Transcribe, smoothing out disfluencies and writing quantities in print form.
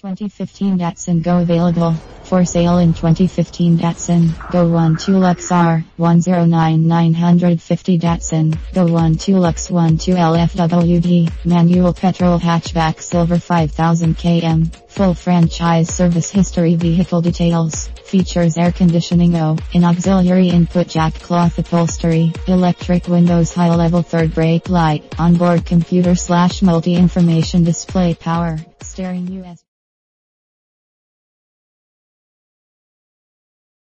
2015 Datsun Go available. For sale in 2015 Datsun Go 12 LUX R 109950 Datsun Go 12 LUX 12 LFWD manual petrol hatchback silver 5000 km. Full franchise service history. Vehicle details. Features air conditioning in auxiliary input jack, cloth upholstery, electric windows, high level third brake light, onboard computer / multi information display, power steering, USB